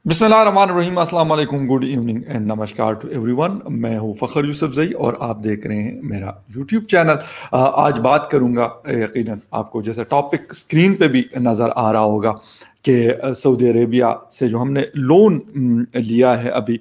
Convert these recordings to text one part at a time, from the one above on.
बिस्मिल्लाहिर्रहमानिर्रहीम, अस्सलाम वालेकुम, good evening and namaskar to everyone. मैं हूँ फ़खर यूसुफज़ई और आप देख रहे हैं मेरा यूट्यूब चैनल। आज बात करूँगा, यकीनन आपको जैसे टॉपिक स्क्रीन पे भी नज़र आ रहा होगा कि सऊदी अरेबिया से जो हमने लोन लिया है अभी,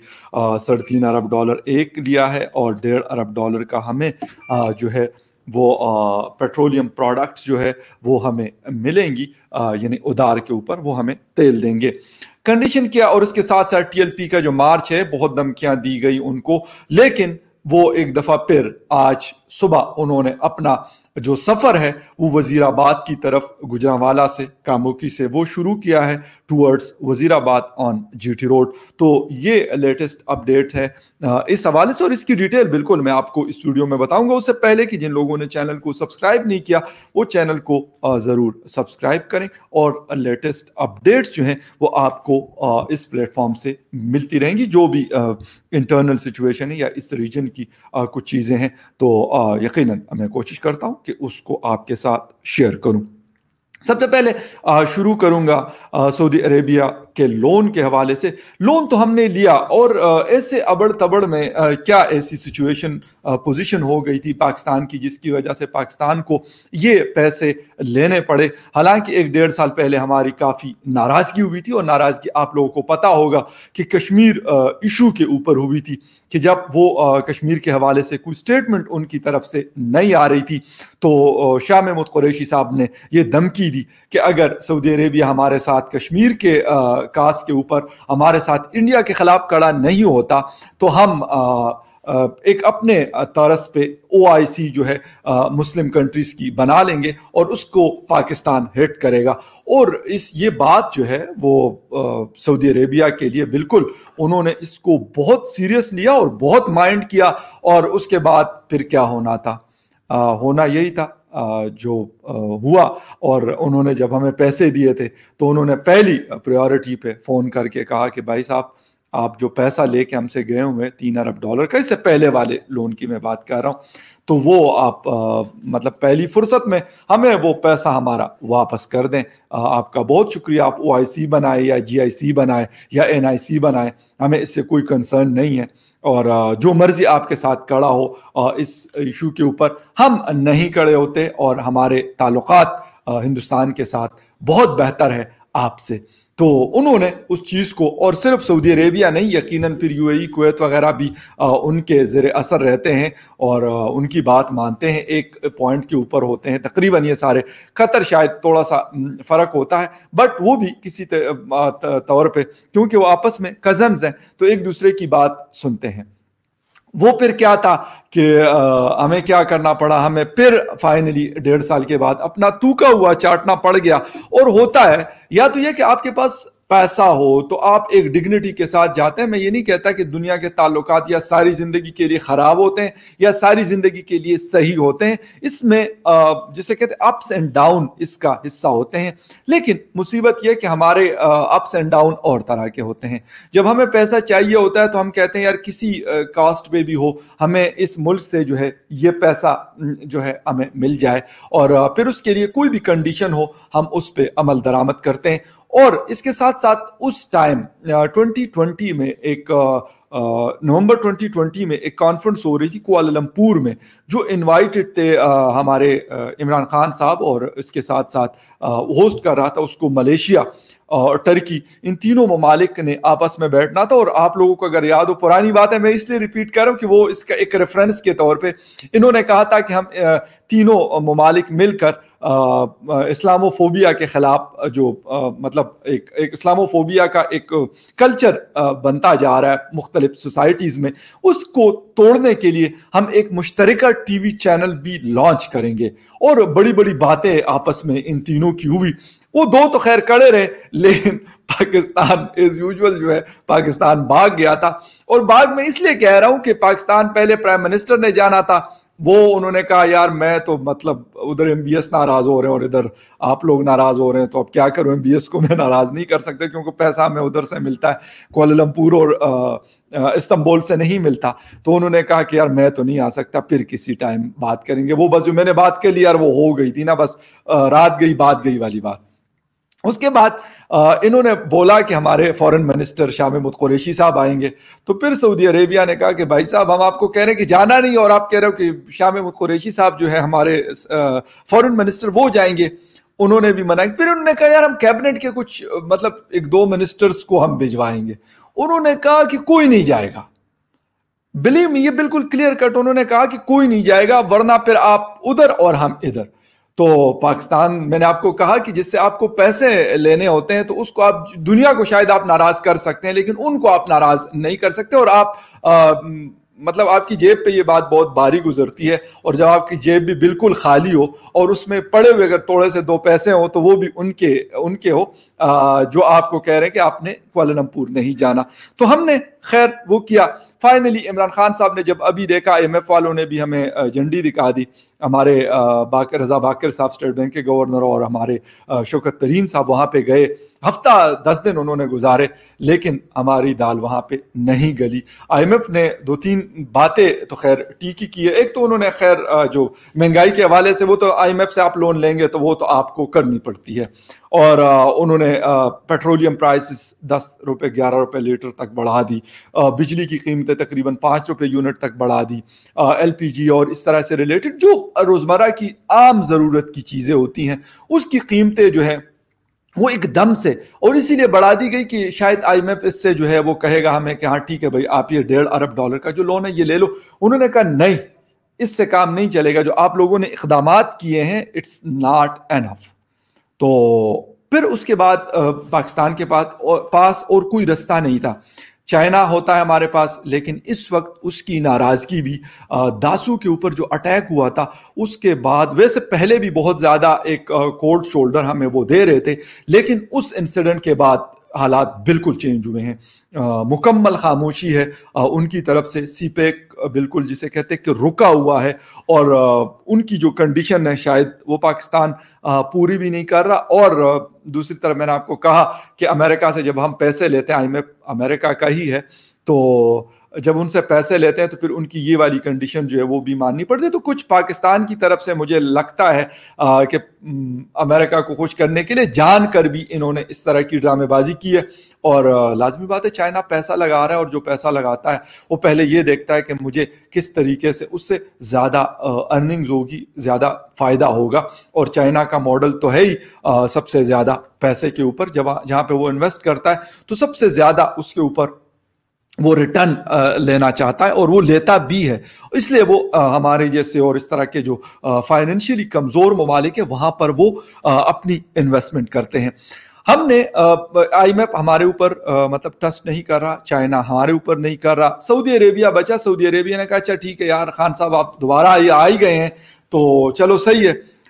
$3.5 अरब एक लिया है और $1.5 अरब का हमें जो है वो पेट्रोलियम प्रोडक्ट्स जो है वो हमें मिलेंगी, यानी उधार के ऊपर वो हमें तेल देंगे। कंडीशन क्या, और इसके साथ साथ टीएलपी का जो मार्च है बहुत धमकियां दी गई उनको, लेकिन वो एक दफा फिर आज सुबह उन्होंने अपना जो सफर है वो वजीराबाद की तरफ, गुजरांवाला से कामुकी से वो शुरू किया है towards Wazirabad on GT road. तो ये लेटेस्ट अपडेट है इस हवाले से, और इसकी डिटेल बिल्कुल मैं आपको इस वीडियो में बताऊंगा। उससे पहले कि जिन लोगों ने चैनल को सब्सक्राइब नहीं किया वो चैनल को ज़रूर सब्सक्राइब करें, और लेटेस्ट अपडेट्स जो हैं वो आपको इस प्लेटफॉर्म से मिलती रहेंगी। जो भी इंटरनल सिचुएशन है या इस रीजन की कुछ चीज़ें हैं तो यकीनन मैं कोशिश करता हूं कि उसको आपके साथ शेयर करूं। सबसे पहले शुरू करूंगा सऊदी अरेबिया के लोन के हवाले से। लोन तो हमने लिया, और ऐसे अबड़ तबड़ में क्या ऐसी सिचुएशन पोजीशन हो गई थी पाकिस्तान की जिसकी वजह से पाकिस्तान को ये पैसे लेने पड़े। हालांकि एक 1.5 साल पहले हमारी काफ़ी नाराज़गी हुई थी, और नाराज़गी आप लोगों को पता होगा कि कश्मीर इशू के ऊपर हुई थी, कि जब वो कश्मीर के हवाले से कोई स्टेटमेंट उनकी तरफ से नहीं आ रही थी तो शाह महमूद कुरैशी साहब ने ये धमकी दी कि अगर सऊदी अरेबिया हमारे साथ कश्मीर के कास के ऊपर हमारे साथ इंडिया के खिलाफ खड़ा नहीं होता तो हम एक अपने तरस पे OIC जो है मुस्लिम कंट्रीज की बना लेंगे और उसको पाकिस्तान हिट करेगा। और ये बात जो है वो सऊदी अरेबिया के लिए बिल्कुल उन्होंने इसको बहुत सीरियस लिया और बहुत माइंड किया। और उसके बाद फिर क्या होना था, होना यही था जो हुआ। और उन्होंने जब हमें पैसे दिए थे तो उन्होंने पहली प्रायोरिटी पे फ़ोन करके कहा कि भाई साहब, आप जो पैसा लेके हमसे गए हुए $3 अरब का, इससे पहले वाले लोन की मैं बात कर रहा हूँ, तो वो आप मतलब पहली फुर्सत में हमें वो पैसा हमारा वापस कर दें। आपका बहुत शुक्रिया, आप OIC बनाए या GIC बनाए या NIC बनाए, हमें इससे कोई कंसर्न नहीं है। और जो मर्जी आपके साथ खड़ा हो इस इशू के ऊपर, हम नहीं खड़े होते, और हमारे ताल्लुकात हिंदुस्तान के साथ बहुत बेहतर है आपसे। तो उन्होंने उस चीज़ को, और सिर्फ सऊदी अरेबिया नहीं, यकीनन फिर UAE, कुवैत वगैरह भी उनके ज़ेर असर रहते हैं और उनकी बात मानते हैं, एक पॉइंट के ऊपर होते हैं तकरीबन ये सारे। कतर शायद थोड़ा सा फ़र्क होता है, बट वो भी किसी तौर पे, क्योंकि वो आपस में कज़न्स हैं तो एक दूसरे की बात सुनते हैं। वो फिर क्या था कि हमें क्या करना पड़ा, हमें फिर फाइनली 1.5 साल के बाद अपना तूका हुआ चाटना पड़ गया। और होता है या तो ये कि आपके पास पैसा हो तो आप एक डिग्निटी के साथ जाते हैं। मैं ये नहीं कहता कि दुनिया के ताल्लुकात या सारी जिंदगी के लिए खराब होते हैं या सारी जिंदगी के लिए सही होते हैं, इसमें जिसे कहते हैं अप्स एंड डाउन इसका हिस्सा होते हैं। लेकिन मुसीबत यह कि हमारे अप्स एंड डाउन और तरह के होते हैं। जब हमें पैसा चाहिए होता है तो हम कहते हैं यार किसी कास्ट पे भी हो, हमें इस मुल्क से जो है ये पैसा जो है हमें मिल जाए, और फिर उसके लिए कोई भी कंडीशन हो हम उस पर अमल दरामद करते हैं। और इसके साथ साथ उस टाइम 2020 में एक नवंबर 2020 में एक कॉन्फ्रेंस हो रही थी कुआलालंपुर में, जो इनवाइटेड थे हमारे इमरान खान साहब, और इसके साथ साथ होस्ट कर रहा था उसको मलेशिया और टर्की, इन तीनों ममालिक ने आपस में बैठना था। और आप लोगों को अगर याद हो, पुरानी बात है, मैं इसलिए रिपीट कर रहा हूं कि वो इसका एक रेफरेंस के तौर पे इन्होंने कहा था कि हम तीनों ममालिक मिलकर इस्लामोफोबिया के खिलाफ जो मतलब एक इस्लामोफोबिया का एक कल्चर बनता जा रहा है मुख्तलिफ सोसाइटीज़ में, उसको तोड़ने के लिए हम एक मुश्तरका TV चैनल भी लॉन्च करेंगे। और बड़ी बड़ी बातें आपस में इन तीनों की हुई। वो दो तो खैर कड़े रहे, लेकिन पाकिस्तान एज यूजुअल जो है पाकिस्तान भाग गया था। और भाग में इसलिए कह रहा हूं कि पाकिस्तान पहले प्राइम मिनिस्टर ने जाना था, वो उन्होंने कहा यार मैं तो मतलब उधर MBS नाराज हो रहे हैं और इधर आप लोग नाराज हो रहे हैं, तो अब क्या करूं, MBS को मैं नाराज नहीं कर सकते क्योंकि पैसा हमें उधर से मिलता है, कुआलालंपुर और इस्तांबुल से नहीं मिलता। तो उन्होंने कहा कि यार मैं तो नहीं आ सकता, फिर किसी टाइम बात करेंगे। वो बस जो मैंने बात कर ली यार वो हो गई थी ना, बस रात गई बात गई वाली बात। اس کے بعد انہوں نے بولا کہ ہمارے فورن منسٹر شاہ محمود قریشی صاحب آئیں گے، تو پھر سعودی عربیہ نے کہا کہ بھائی صاحب ہم آپ کو کہہ رہے ہیں کہ جانا نہیں، اور آپ کہہ رہے ہو کہ شاہ محمود قریشی صاحب جو ہے ہمارے فورن منسٹر وہ جائیں گے۔ انہوں نے بھی منع کیا۔ پھر انہوں نے کہا یار ہم کیبنٹ کے کچھ مطلب ایک دو منسٹرز کو ہم بھجوائیں گے، انہوں نے کہا کہ کوئی نہیں جائے گا۔ بلیو می، یہ بالکل کلیئر کٹ انہوں نے کہا کہ کوئی نہیں جائے گا، ورنہ پھر آپ ادھر اور ہم ادھر۔ تو پاکستان، میں نے آپ کو کہا کہ جس سے آپ کو پیسے لینے ہوتے ہیں تو اس کو آپ دنیا کو شاید آپ ناراض کر سکتے ہیں، لیکن ان کو آپ ناراض نہیں کر سکتے۔ اور آپ مطلب آپ کی جیب پہ یہ بات بہت بھاری گزرتی ہے، اور جب آپ کی جیب بھی بالکل خالی ہو اور اس میں پڑے ہوئے اگر تھوڑے سے دو پیسے ہوں تو وہ بھی ان کے ہو جو آپ کو کہہ رہے ہیں کہ آپ نے کوالالمپور نہیں جانا۔ تو ہم نے خیر وہ کیا۔ فائنلی عمران خان صاحب نے جب ابھی دیکھا، IMF والوں نے بھی ہمیں جھنڈی دکھا دی، ہمارے رضا باکر صاحب اسٹیٹ بینک کے گورنر اور ہمارے شوکت ترین صاحب وہاں پہ گئے، ہفتہ 10 دن انہوں نے گزارے، لیکن ہماری دال وہاں پہ نہیں گلی۔ IMF نے 2-3 باتیں تو خیر ٹھیک ہی کی ہے۔ ایک تو انہوں نے خیر جو مہنگائی کے حوالے سے، وہ تو IMF سے آپ لون لیں گے تو وہ تو آپ کو کرنی پڑتی ہے، اور انہوں نے پیٹرولیم پرائسز 10 روپے 11 روپے لیٹر تک بڑھا دی، بجلی کی قیمتیں تقریباً 5 روپے یونٹ تک بڑھا دی، LPG اور اس طرح سے ریلیٹڈ جو روزمرہ کی عام ضرورت کی چیزیں ہوتی ہیں اس کی قیمتیں جو ہیں وہ ایک دم سے، اور اسی لیے بڑھا دی گئی کہ شاید IMF اس سے جو ہے وہ کہے گا ہمیں کہ ہاں ٹھیک ہے بھائی آپ یہ $1.5 ارب کا جو لون ہے یہ لے لو۔ انہوں نے کہا نہیں، اس سے کام نہیں چلے گا، جو آپ لوگوں نے اقدامات کیے ہیں اٹس ناٹ انف۔ تو پھر اس کے بعد پاکستان کے پاس اور کوئی رستہ نہیں تھا۔ چائنا ہوتا ہے ہمارے پاس، لیکن اس وقت اس کی ناراضگی بھی داسو کے اوپر جو اٹیک ہوا تھا اس کے بعد، ویسے پہلے بھی بہت زیادہ ایک کولڈ شولڈر ہمیں وہ دے رہے تھے، لیکن اس انسیڈنٹ کے بعد حالات بالکل چینج ہوئے ہیں۔ مکمل خاموشی ہے ان کی طرف سے، سی پیک بالکل جسے کہتے ہیں کہ رکا ہوا ہے، اور ان کی جو کنڈیشن ہے شاید وہ پاکستان پوری بھی نہیں کر رہا۔ اور دوسری طرف میں نے آپ کو کہا کہ امریکہ سے جب ہم پیسے لیتے ہیں، IMF امریکہ کا ہی ہے، تو جب ان سے پیسے لیتے ہیں تو پھر ان کی یہ والی کنڈیشن جو ہے وہ بھی ماننی پڑتی ہے۔ تو کچھ پاکستان کی طرف سے مجھے لگتا ہے کہ امریکہ کو خوش کرنے کے لیے جان کر بھی انہوں نے اس طرح کی ڈرامے بازی کی ہے۔ اور لازمی بات ہے چائنا پیسہ لگا رہا ہے، اور جو پیسہ لگاتا ہے وہ پہلے یہ دیکھتا ہے کہ مجھے کس طریقے سے اس سے زیادہ ارننگز ہوگی، زیادہ فائدہ ہوگا۔ اور چائنا کا ماڈل تو ہے ہی سب سے زیادہ پیسے کے اوپر، جہاں پہ وہ انویسٹ کرتا ہے تو سب سے زیادہ اس کے اوپر وہ ریٹرن لینا چاہتا ہے، اور وہ لیتا بھی ہے۔ اس لیے وہ ہمارے جیسے اور اس طرح کے جو فائنینشیلی کمزور ممالک ہیں وہاں پر وہ اپنی انویسٹمنٹ کرتے ہیں۔ ہم نے IMF ہمارے اوپر مطلب ٹرسٹ نہیں کر رہا، چائنا ہمارے اوپر نہیں کر رہا، سعودی عربیہ بچا۔ سعودی عربیہ نے کہا اچھا ٹھیک ہے یار خان صاحب آپ دوبارہ آ ہی گئے ہیں تو چلو صحیح ہے،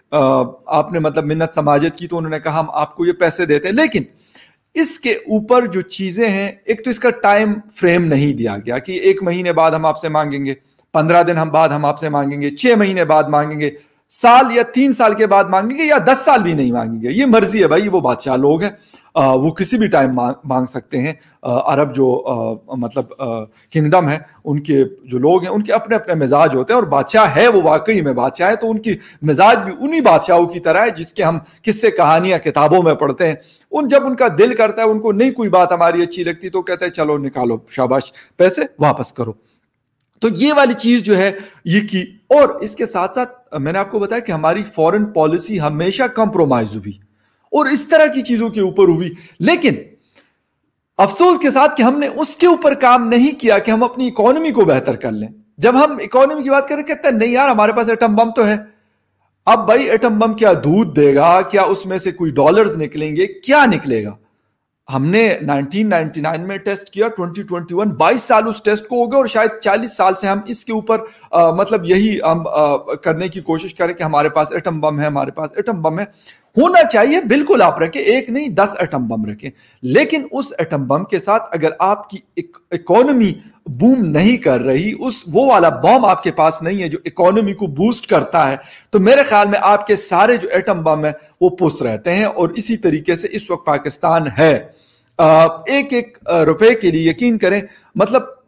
آپ نے مطلب منت سماجت کی، تو انہوں نے کہا ہم آپ کو یہ پیسے دیتے ہیں۔ لیکن اس کے اوپر جو چیزیں ہیں، ایک تو اس کا ٹائم فریم نہیں دیا گیا کہ 1 مہینے بعد ہم آپ سے مانگیں گے، 15 دن بعد ہم آپ سے مانگیں گے، 6 مہینے بعد مانگیں گے، سال یا 3 سال کے بعد مانگیں گے، یا 10 سال بھی نہیں مانگیں گے۔ یہ مرضی ہے بھائی، وہ بادشاہ لوگ ہیں، وہ کسی بھی ٹائم مانگ سکتے ہیں۔ عرب جو مطلب کنگڈم ہے، ان کے جو لوگ ہیں ان کے اپنے اپنے مزاج ہوتے ہیں، اور بادشاہ ہے وہ واقعی میں بادشاہ ہے تو ان کی مزاج بھی انہی بادشاہوں کی طرح ہے جس کے ہم قصے کہانیاں کتابوں میں پڑھتے ہیں۔ جب ان کا دل کرتا ہے، ان کو نہیں کوئی بات ہماری اچھی لگتی تو کہتے ہیں چلو نکالو شاباش، پیسے واپس کرو۔ تو یہ والی چیز جو ہے یہ کی، اور اس کے ساتھ ساتھ میں نے آپ کو بتایا کہ ہماری فورن پالیسی ہمیشہ کمپرومائز ہوئی اور اس طرح کی چیزوں کے اوپر ہوئی، لیکن افسوس کے ساتھ کہ ہم نے اس کے اوپر کام نہیں کیا کہ ہم اپنی اکانومی کو بہتر کر لیں۔ جب ہم اکانومی کی بات کرتے ہیں کہتے ہیں نہیں یار ہمارے پاس ایٹم بم تو ہے۔ اب بھائی ایٹم بم کیا دودھ دے گا؟ کیا اس میں سے کوئی ڈالرز نکلیں گے؟ کیا نکلے گا؟ ہم نے 1999 میں ٹیسٹ کیا، 2021 22 سال اس ٹیسٹ کو ہو گئے، اور شاید 40 سال سے ہم اس کے اوپر مطلب یہی ہم کرنے کی کوشش کریں کہ ہمارے پاس ایٹم بم ہے، ہمارے پاس ایٹم بم ہے۔ ہونا چاہیے بالکل، آپ رکھیں، 1 نہیں 10 ایٹم بم رکھیں، لیکن اس ایٹم بم کے ساتھ اگر آپ کی اکانومی بوم نہیں کر رہی، وہ والا بم آپ کے پاس نہیں ہے جو اکانومی کو بوسٹ کرتا ہے، تو میرے خیال میں آپ کے سارے جو ایٹم بم ہیں وہ پس رہتے ہیں۔ اور اسی طریقے سے اس وقت پاکستان ہے 1 روپے کے لیے، یقین کریں، مطلب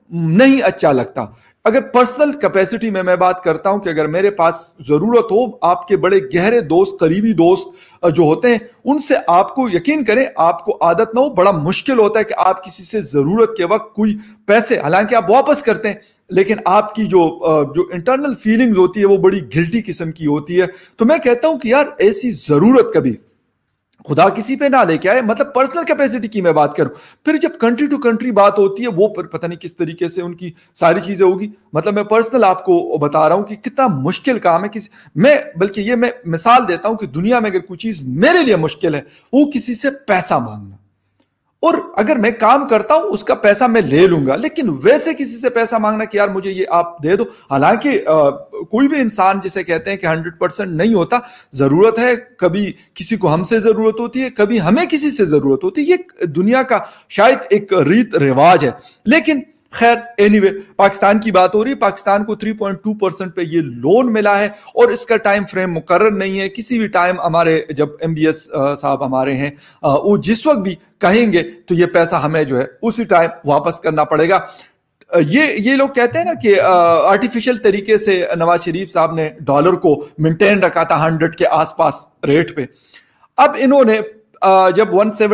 نہیں اچھا لگتا. اگر پرسنل کیپیسٹی میں بات کرتا ہوں کہ اگر میرے پاس ضرورت ہو, آپ کے بڑے گہرے دوست, قریبی دوست جو ہوتے ہیں, ان سے آپ کو یقین کریں, آپ کو عادت نہ ہو, بڑا مشکل ہوتا ہے کہ آپ کسی سے ضرورت کے وقت کوئی پیسے, حالانکہ آپ واپس کرتے ہیں, لیکن آپ کی جو انٹرنل فیلنگز ہوتی ہے وہ بڑی گلٹی قسم کی ہوتی ہے. تو میں کہتا ہوں کہ یار ایسی ضرورت کبھی خدا کسی پہ نہ لے کے آئے. مطلب پرسنل کیپیسٹی کی میں بات کروں. پھر جب کنٹری ٹو کنٹری بات ہوتی ہے, وہ پتہ نہیں کس طریقے سے ان کی ساری چیزیں ہوگی. مطلب میں پرسنل آپ کو بتا رہا ہوں کہ کتنا مشکل کام ہے. بلکہ یہ میں مثال دیتا ہوں کہ دنیا میں اگر کوئی چیز میرے لیے مشکل ہے, وہ کسی سے پیسہ مانگنا. اور اگر میں کام کرتا ہوں اس کا پیسہ میں لے لوں گا, لیکن ویسے کسی سے پیسہ مانگنا کہ یار مجھے یہ آپ دے دو, حالانکہ کوئی بھی انسان جسے کہتے ہیں کہ 100% نہیں ہوتا, ضرورت ہے, کبھی کسی کو ہم سے ضرورت ہوتی ہے, کبھی ہمیں کسی سے ضرورت ہوتی ہے. یہ دنیا کا شاید ایک ریت رواج ہے. لیکن خیر anyway, پاکستان کی بات ہو رہی ہے. پاکستان کو 3.2% پہ یہ لون ملا ہے, اور اس کا ٹائم فریم مقرر نہیں ہے. کسی بھی ٹائم ہمارے جب MBS صاحب ہمارے ہیں, وہ جس وقت بھی کہیں گے تو یہ پیسہ ہمیں جو ہے اسی ٹائم واپس کرنا پڑے گا. یہ لوگ کہتے ہیں نا کہ آرٹیفیشل طریقے سے نواز شریف صاحب نے ڈالر کو مینٹین رکھا تھا 100 کے آس پاس ریٹ پہ. اب انہوں نے جب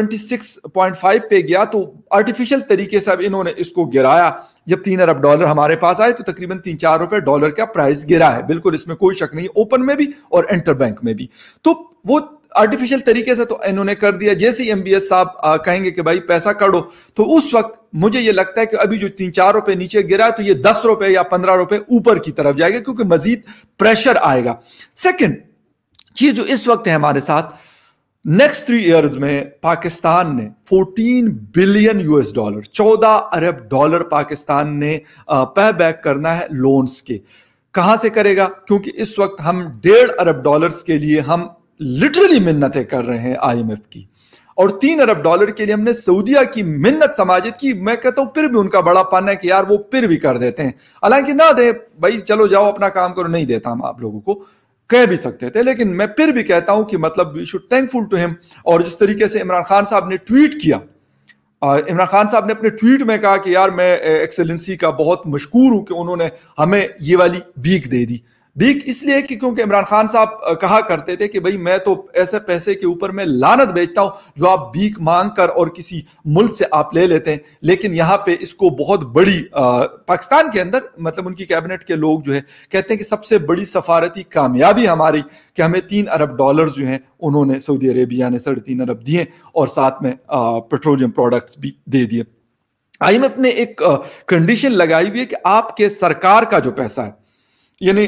176.5 پہ گیا تو آرٹیفیشل طریقے سے اب انہوں نے اس کو گرایا. جب 3 ارب ڈالر ہمارے پاس آئے تو تقریباً 3-4 روپے ڈالر کا پرائز گرا ہے. بالکل اس میں کوئی شک نہیں, اوپن میں بھی اور انٹر بینک میں بھی. تو وہ آرٹیفیشل طریقے سے تو انہوں نے کر دیا. جیسے ہی MBS صاحب کہیں گے کہ بھائی پیسہ کاٹو, تو اس وقت مجھے یہ لگتا ہے کہ ابھی جو 3-4 روپے نیچے گرا ہے تو یہ 10 روپے یا 15 روپے اوپر کی طرف جائے گا, کیونکہ مزید پریشر آئے گا. سیکنڈ چیز جو اس وقت ہے ہمارے ساتھ, نیکسٹ 3 ایئرز میں پاکستان نے 14 بلین $14 14 ارب ڈالر پاکستان نے پے بیک کرنا ہے لونز کے. کہاں سے کرے گا؟ کیونکہ اس وقت ہم 1.5 ارب ڈالرز کے لیے ہم لٹرلی منتیں کر رہے ہیں IMF کی, اور 3 ارب ڈالر کے لیے ہم نے سعودیہ کی منت سماجت کی. میں کہتا ہوں پھر بھی ان کا بڑا پن ہے کہ یار وہ پھر بھی کر دیتے ہیں, حالانکہ نہ دے بھائی, چلو جاؤ اپنا کام کرو, نہیں دیتا ہم آپ لوگوں کو, کہہ بھی سکتے تھے, لیکن میں پھر بھی کہتا ہوں کہ مطلب وی شوڈ تھینکفل ٹو ہم. اور جس طریقے سے عمران خان صاحب نے ٹویٹ کیا, عمران خان صاحب نے اپنے ٹویٹ میں کہا کہ یار میں ایکسلنسی کا بہت مشکور ہوں کہ انہوں نے ہمیں یہ والی بھیک دے دی. بھیک اس لیے کہ کیونکہ عمران خان صاحب کہا کرتے تھے کہ بھئی میں تو ایسے پیسے کے اوپر میں لعنت بیچتا ہوں جو آپ بھیک مانگ کر اور کسی ملک سے آپ لے لیتے ہیں. لیکن یہاں پہ اس کو بہت بڑی پاکستان کے اندر مطلب ان کی کیبنٹ کے لوگ جو ہے کہتے ہیں کہ سب سے بڑی سفارتی کامیابی ہماری کہ ہمیں 3 ارب ڈالر جو ہیں انہوں نے سعودی عربیہ نے 3.5 ارب دیے, اور ساتھ میں پیٹرولیم پروڈکٹس بھی دے دیے. IMF نے ایک کنڈیشن لگائی ہوئی ہے کہ آپ کے سرکار کا جو پیسہ ہے, یعنی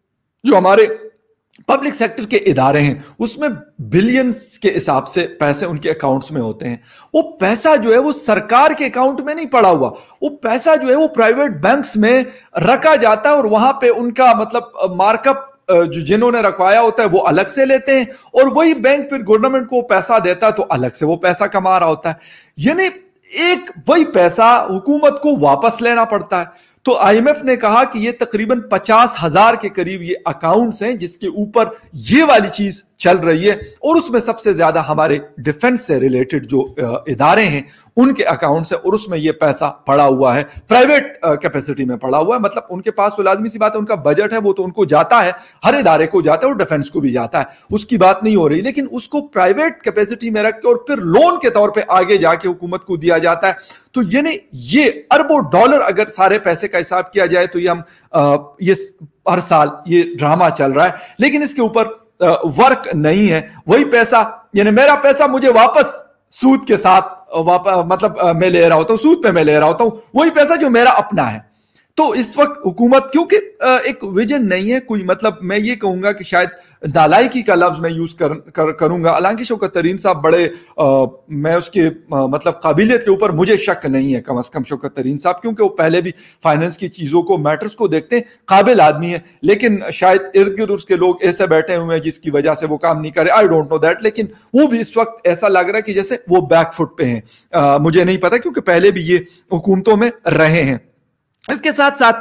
جو ہمارے پبلک سیکٹر کے ادارے ہیں, اس میں بلینز کے حساب سے پیسے ان کے اکاؤنٹس میں ہوتے ہیں. وہ پیسہ جو ہے وہ سرکار کے اکاؤنٹ میں نہیں پڑا ہوا, وہ پیسہ جو ہے وہ پرائیویٹ بینکس میں رکھا جاتا ہے, اور وہاں پہ ان کا مطلب مارک اپ جنہوں نے رکھوایا ہوتا ہے وہ الگ سے لیتے ہیں, اور وہی بینک پھر گورنمنٹ کو پیسہ دیتا ہے تو الگ سے وہ پیسہ کما رہا ہوتا ہے. یعنی ایک وہی پیسہ حکومت کو واپس لینا پڑتا ہے. تو IMF نے کہا کہ یہ تقریباً 50,000 کے قریب یہ اکاؤنٹس ہیں جس کے اوپر یہ والی چیز چل رہی ہے, اور اس میں سب سے زیادہ ہمارے ڈیفنس سے ریلیٹڈ جو ادارے ہیں ان کے اکاؤنٹس ہیں, اور اس میں یہ پیسہ پڑا ہوا ہے, پرائیویٹ کیپیسٹی میں پڑا ہوا ہے. مطلب ان کے پاس تو لازمی سی بات ہے, ان کا بجٹ ہے وہ تو ان کو جاتا ہے, ہر ادارے کو جاتا ہے اور ڈیفنس کو بھی جاتا ہے, اس کی بات نہیں ہو رہی, لیکن اس کو پرائیویٹ کیپیسٹی میں رکھ کے اور پھر لون کے طور پہ آگے جا کے حکومت کو دیا جاتا ہے. تو یعنی یہ اربوں ڈالر اگر سارے پیسے کا حساب کیا جائے تو یہ ہم یہ ہر سال یہ ڈرامہ چل رہا ہے, لیکن اس کے اوپر ورک نہیں ہے. وہی پیسہ یعنی میرا پیسہ مجھے واپس سود کے ساتھ مطلب میں لے رہا ہوتا ہوں, سود پہ میں لے رہا ہوتا ہوں, وہی پیسہ جو میرا اپنا ہے. تو اس وقت حکومت کیونکہ ایک ویژن نہیں ہے کوئی, مطلب میں یہ کہوں گا کہ شاید نالائکی کا لفظ میں یوز کروں گا, حالانکہ شوکت ترین صاحب بڑے میں اس کے مطلب قابلیت کے اوپر مجھے شک نہیں ہے کم از کم شوکت ترین صاحب, کیونکہ وہ پہلے بھی فائننس کی چیزوں کو میٹرز کو دیکھتے ہیں, قابل آدمی ہے, لیکن شاید ارد گرد اس کے لوگ ایسے بیٹھے ہوئے ہیں جس کی وجہ سے وہ کام نہیں کرے, آئی ڈونٹ نو دیٹ. لیکن وہ بھی اس وقت ایسا لگ رہا ہے کہ جیسے وہ بیک فٹ پہ ہیں, مجھے نہیں پتا کیونکہ پہلے بھی یہ حکومتوں میں رہے ہیں. اس کے ساتھ ساتھ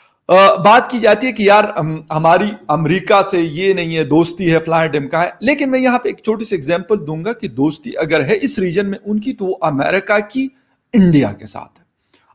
بات کی جاتی ہے کہ یار ہماری امریکہ سے یہ نہیں ہے دوستی ہے فلاں ڈمکا ہے, لیکن میں یہاں پہ ایک چھوٹی سی ایگزامپل دوں گا کہ دوستی اگر ہے اس ریجن میں ان کی تو وہ امریکہ کی انڈیا کے ساتھ ہے.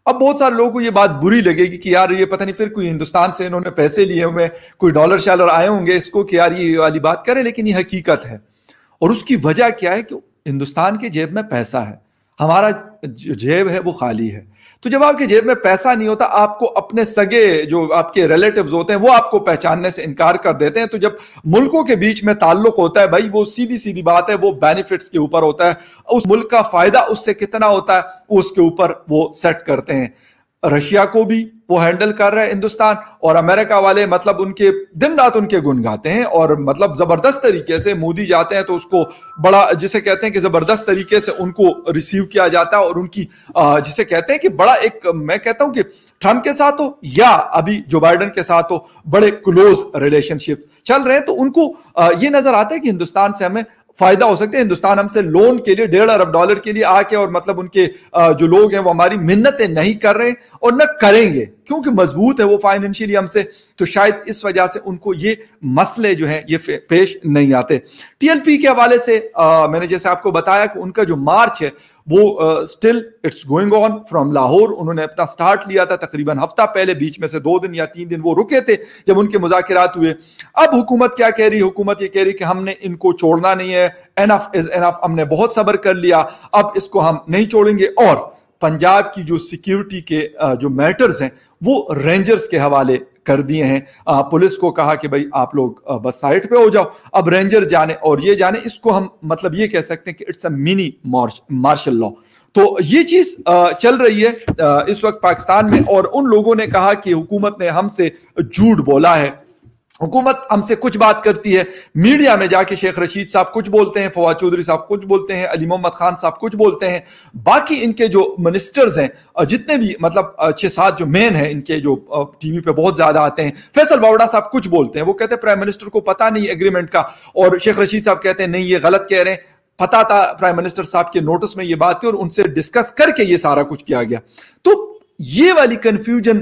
اب بہت سارے لوگوں کو یہ بات بری لگے گی کہ یار یہ پتہ نہیں پھر کوئی ہندوستان سے انہوں نے پیسے لیے ہوئے, کوئی ڈالر شالر آئے ہوں گے اس کو کہ یار یہ والی بات کریں, لیکن یہ حقیقت ہے. اور اس کی وجہ کیا ہے کہ ہندوستان کے جیب میں پیسہ ہے, ہمارا جیب ہے وہ خالی ہے. تو جب آپ کے جیب میں پیسہ نہیں ہوتا, آپ کو اپنے سگے جو آپ کے ریلیٹیوز ہوتے ہیں وہ آپ کو پہچاننے سے انکار کر دیتے ہیں. تو جب ملکوں کے بیچ میں تعلق ہوتا ہے بھائی, وہ سیدھی بات ہے, وہ بینیفٹس کے اوپر ہوتا ہے, اس ملک کا فائدہ اس سے کتنا ہوتا ہے اس کے اوپر وہ سیٹ کرتے ہیں. رشیا کو بھی وہ ہینڈل کر رہا ہے ہندوستان, اور امریکہ والے مطلب ان کے دن رات ان کے گن گاتے ہیں, اور مطلب زبردست طریقے سے مودی جاتے ہیں تو اس کو بڑا جسے کہتے ہیں کہ زبردست طریقے سے ان کو ریسیو کیا جاتا ہے, اور ان کی جسے کہتے ہیں کہ بڑا ایک, میں کہتا ہوں کہ ٹرمپ کے ساتھ ہو یا ابھی جو بائیڈن کے ساتھ ہو, بڑے کلوز ریلیشن شپ چل رہے ہیں. تو ان کو یہ نظر آتا ہے کہ ہندوستان سے ہمیں فائدہ ہو سکتے ہیں. ہندوستان ہم سے لون کے لیے $1.5 ارب کے لیے آ کے, اور مطلب ان کے جو لوگ ہیں وہ ہماری منتیں نہیں کر رہے اور نہ کریں گے کیونکہ مضبوط ہے وہ فائنینشیلی ہم سے, تو شاید اس وجہ سے ان کو یہ مسئلے جو ہیں یہ پیش نہیں آتے. ٹی ایل پی کے حوالے سے میں نے جیسے آپ کو بتایا کہ ان کا جو مارچ ہے وہ still it's going on from Lahore. انہوں نے اپنا سٹارٹ لیا تھا تقریباً ہفتہ پہلے, بیچ میں سے 2 دن یا 3 دن وہ رکے تھے جب ان کے مذاکرات ہوئے. اب حکومت کیا کہہ رہی ہے؟ حکومت یہ کہہ رہی کہ ہم نے ان کو چھوڑنا نہیں ہے, انف از انف, ہم نے بہت صبر کر لیا, اب اس کو ہم نہیں چھوڑیں گے. اور پنجاب کی جو سیکیورٹی کے جو میٹرز ہیں وہ رینجرز کے حوالے کر دیے ہیں. پولیس کو کہا کہ بھائی آپ لوگ بس سائٹ پہ ہو جاؤ, اب رینجر جانے اور یہ جانے. اس کو ہم مطلب یہ کہہ سکتے ہیں کہ it's a money martial law. تو یہ چیز چل رہی ہے اس وقت پاکستان میں, اور ان لوگوں نے کہا کہ حکومت نے ہم سے جھوٹ بولا ہے. حکومت ہم سے کچھ بات کرتی ہے, میڈیا میں جا کے شیخ رشید صاحب کچھ بولتے ہیں, فواد چودھری صاحب کچھ بولتے ہیں, علی محمد خان صاحب کچھ بولتے ہیں, باقی ان کے جو منسٹرز ہیں جتنے بھی مطلب 6-7 جو مین ہیں ان کے جو ٹی وی پہ بہت زیادہ آتے ہیں, فیصل باوڑا صاحب کچھ بولتے ہیں, وہ کہتے ہیں پرائم منسٹر کو پتہ نہیں ایگریمنٹ کا, اور شیخ رشید صاحب کہتے ہیں نہیں یہ غلط کہہ رہے ہیں, پتا تھا پرائم منسٹر صاحب کے نوٹس میں یہ بات تھی اور ان سے ڈسکس کر کے یہ سارا کچھ کیا گیا. تو یہ والی کنفیوژن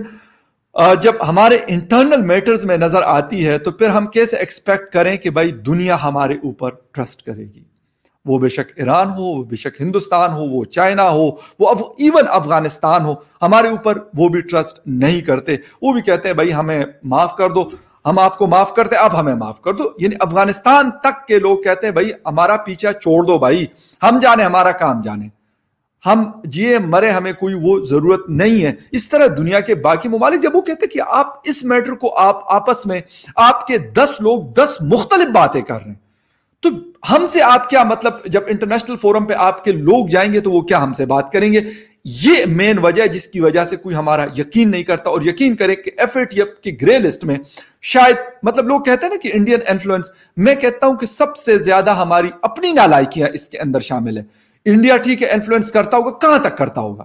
جب ہمارے انٹرنل میٹرز میں نظر آتی ہے تو پھر ہم کیسے ایکسپیکٹ کریں کہ بھائی دنیا ہمارے اوپر ٹرسٹ کرے گی؟ وہ بے شک ایران ہو, وہ بے شک ہندوستان ہو, وہ چائنا ہو, وہ ایون افغانستان ہو, ہمارے اوپر وہ بھی ٹرسٹ نہیں کرتے. وہ بھی کہتے ہیں بھائی ہمیں معاف کر دو, ہم آپ کو معاف کرتے, اب ہمیں معاف کر دو. یعنی افغانستان تک کے لوگ کہتے ہیں بھائی ہمارا پیچھا چھوڑ دو بھائی, ہم جانے ہمارا کام جانے, ہم جیے مرے ہمیں کوئی وہ ضرورت نہیں ہے. اس طرح دنیا کے باقی ممالک جب وہ کہتے ہیں کہ آپ اس میٹر کو آپ آپس میں آپ کے 10 لوگ 10 مختلف باتیں کر رہے ہیں, تو ہم سے آپ کیا مطلب جب انٹرنیشنل فورم پہ آپ کے لوگ جائیں گے تو وہ کیا ہم سے بات کریں گے؟ یہ مین وجہ ہے جس کی وجہ سے کوئی ہمارا یقین نہیں کرتا. اور یقین کرے کہ ایف اے ٹی ایف کی گرے لسٹ میں شاید مطلب لوگ کہتے ہیں نا کہ انڈین انفلوئنس, میں کہتا ہوں کہ سب سے زیادہ ہماری اپنی نالائکیاں اس کے اندر شامل ہے. انڈیا ٹھیک ہے انفلوئنس کرتا ہوگا, کہاں تک کرتا ہوگا,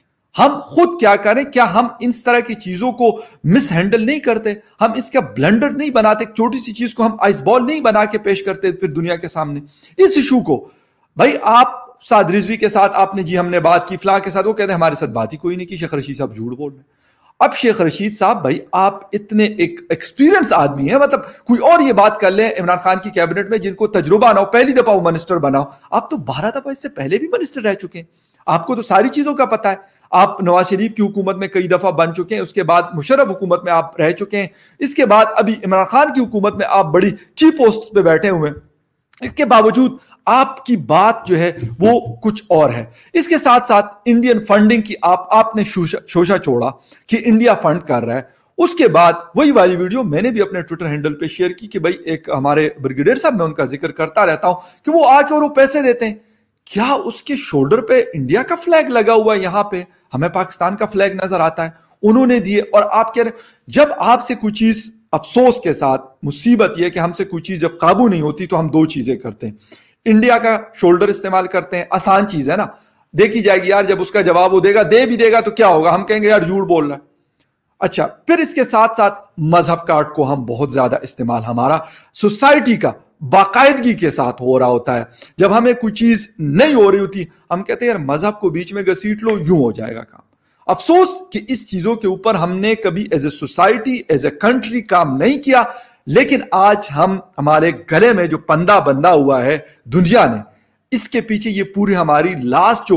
ہم خود کیا کریں؟ کیا ہم اس طرح کی چیزوں کو مس ہینڈل نہیں کرتے؟ ہم اس کا بلنڈر نہیں بناتے؟ چھوٹی سی چیز کو ہم آئس بال نہیں بنا کے پیش کرتے پھر دنیا کے سامنے اس ایشو کو؟ بھائی آپ سعد رضوی کے ساتھ آپ نے جی ہم نے بات کی, فلاں کے ساتھ, وہ کہتے ہیں ہمارے ساتھ بات ہی کوئی نہیں کی, شیخ رشید صاحب جھوٹ بول رہے ہیں. اب شیخ رشید صاحب بھائی آپ اتنے ایک ایکسپیرینس آدمی ہیں, مطلب کوئی اور یہ بات کر لیں عمران خان کی کیبنٹ میں جن کو تجربہ نہ ہو, پہلی دفعہ وہ منسٹر بنا ہو, آپ تو 12 دفعہ اس سے پہلے بھی منسٹر رہ چکے ہیں, آپ کو تو ساری چیزوں کا پتہ ہے. آپ نواز شریف کی حکومت میں کئی دفعہ بن چکے ہیں, اس کے بعد مشرف حکومت میں آپ رہ چکے ہیں, اس کے بعد ابھی عمران خان کی حکومت میں آپ بڑی کی پوسٹ پہ بیٹھے ہوئے ہیں. اس کے باوجود آپ کی بات جو ہے وہ کچھ اور ہے. اس کے ساتھ ساتھ انڈین فنڈنگ کی آپ نے شوشہ چھوڑا کہ انڈیا فنڈ کر رہا ہے. اس کے بعد وہی والی ویڈیو میں نے بھی اپنے ٹویٹر ہینڈل پہ شیئر کی کہ بھائی ایک ہمارے بریگیڈیئر صاحب, میں ان کا ذکر کرتا رہتا ہوں کہ وہ آ کے اور وہ پیسے دیتے ہیں, کیا اس کے شولڈر پہ انڈیا کا فلیگ لگا ہوا ہے؟ یہاں پہ ہمیں پاکستان کا فلیگ نظر آتا ہے, انہوں نے دیے. اور آپ کہہ رہے ہیں جب آپ سے کوئی چیز, افسوس کے ساتھ مصیبت یہ کہ ہم سے کوئی چیز جب قابو نہیں ہوتی تو ہم 2 چیزیں کرتے ہیں. انڈیا کا شولڈر استعمال کرتے ہیں, آسان چیز ہے نا, دیکھی جائے گی یار, جب اس کا جواب وہ دے بھی دے گا تو کیا ہوگا, ہم کہیں گے یار جھوٹ بول رہا ہے. اچھا, پھر اس کے ساتھ ساتھ مذہب کارڈ کو ہم بہت زیادہ استعمال ہمارا سوسائٹی کا باقاعدگی کے ساتھ ہو رہا ہوتا ہے. جب ہمیں کوئی چیز نہیں ہو رہی ہوتی ہم کہتے ہیں یار مذہب کو بیچ میں گھسیٹ لو, یوں ہو جائے گا کام. افسوس کہ اس چیزوں کے اوپر ہم نے کبھی as a society, as a country کام نہیں کیا. لیکن آج ہمارے گلے میں جو پندہ بندھا ہوا ہے دنیا نے, اس کے پیچھے یہ پوری ہماری لاسٹ جو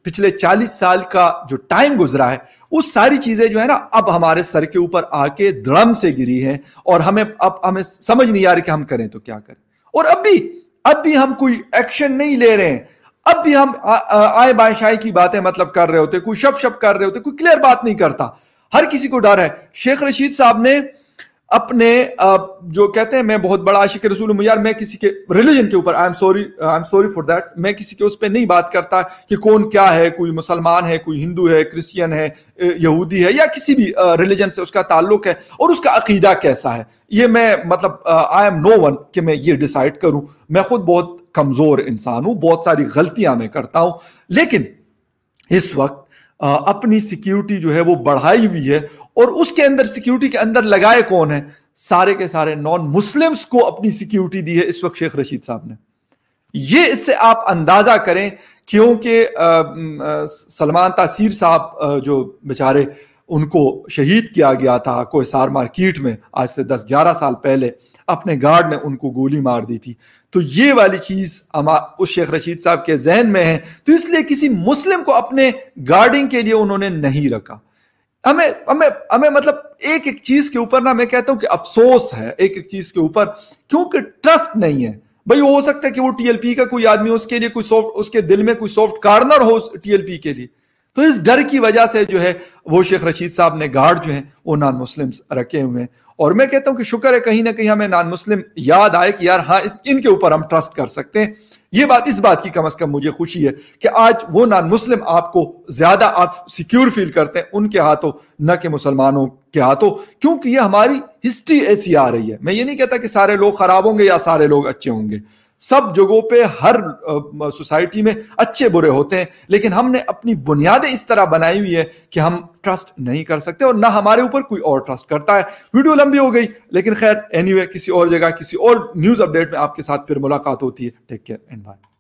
پچھلے 40 سال کا جو ٹائم گزرا ہے وہ ساری چیزیں جو ہے نا اب ہمارے سر کے اوپر آ کے دڑم سے گری ہیں اور ہمیں سمجھ نہیں آ رہی کہ ہم کریں تو کیا کریں. اور اب بھی ہم کوئی ایکشن نہیں لے رہے ہیں. اب بھی ہم آئے بائیں شاہی کی باتیں مطلب کر رہے ہوتے, کوئی شپ کر رہے ہوتے, کوئی کلیئر بات نہیں کرتا. ہر کسی کو ڈر ہے. شیخ رشید صاحب نے اپنے جو کہتے ہیں میں بہت بڑا عاشق رسول ہوں, یار میں کسی کے ریلیجن کے اوپر I am sorry for that, میں کسی کے اس پہ نہیں بات کرتا کہ کون کیا ہے, کوئی مسلمان ہے, کوئی ہندو ہے, کرسچین ہے, یہودی ہے, یا کسی بھی ریلیجن سے اس کا تعلق ہے اور اس کا عقیدہ کیسا ہے. یہ میں مطلب آئی ایم نو ون کہ میں یہ ڈیسائیڈ کروں. میں خود بہت کمزور انسان ہوں, بہت ساری غلطیاں میں کرتا ہوں, لیکن اس وقت اپنی سیکیورٹی جو ہے وہ بڑھائی ہوئی ہے. اور اس کے اندر سیکیورٹی کے اندر لگائے کون ہیں؟ سارے کے سارے نان مسلمز کو اپنی سیکیورٹی دی ہے اس وقت شیخ رشید صاحب نے. یہ اس سے آپ اندازہ کریں, کیونکہ سلمان تاثیر صاحب جو بیچارے ان کو شہید کیا گیا تھا کوہسار مارکیٹ میں آج سے 10-11 سال پہلے, اپنے گارڈ نے ان کو گولی مار دی تھی. تو یہ والی چیز اس شیخ رشید صاحب کے ذہن میں ہے, تو اس لیے کسی مسلم کو اپنے گارڈنگ کے لیے انہوں نے نہیں رکھا. ہمیں مطلب ایک چیز کے اوپر نا میں کہتا ہوں کہ افسوس ہے, ایک چیز کے اوپر, کیونکہ ٹرسٹ نہیں ہے. بھائی ہو سکتا ہے کہ وہ ٹی ایل پی کا کوئی آدمی اس کے لیے کوئی سافٹ, اس کے دل میں کوئی سافٹ کارنر ہو ٹی ایل پی کے لیے, تو اس ڈر کی وجہ سے جو ہے وہ شیخ رشید صاحب نے گارڈ جو ہیں وہ نان مسلمز رکھے ہوئے ہیں. اور میں کہتا ہوں کہ شکر ہے کہیں نہ کہیں ہمیں نان مسلم یاد آئے کہ یار ہاں ان کے اوپر ہم ٹرسٹ کر سکتے ہیں. اس بات کی کم از کم مجھے خوشی ہے کہ آج وہ نان مسلم آپ کو زیادہ آپ سیکیور فیل کرتے ہیں ان کے ہاتھوں نہ کہ مسلمانوں کے ہاتھوں, کیونکہ یہ ہماری ہسٹری ایسی آ رہی ہے. میں یہ نہیں کہتا کہ سارے لوگ خراب ہوں گے یا سارے لوگ اچھے ہوں گے, سب جگہوں پہ ہر سوسائٹی میں اچھے برے ہوتے ہیں, لیکن ہم نے اپنی بنیادیں اس طرح بنائی ہوئی ہے کہ ہم ٹرسٹ نہیں کر سکتے اور نہ ہمارے اوپر کوئی اور ٹرسٹ کرتا ہے. ویڈیو لمبی ہو گئی, لیکن خیر اینی وے کسی اور جگہ کسی اور نیوز اپڈیٹ میں آپ کے ساتھ پھر ملاقات ہوتی ہے. Take care and bye.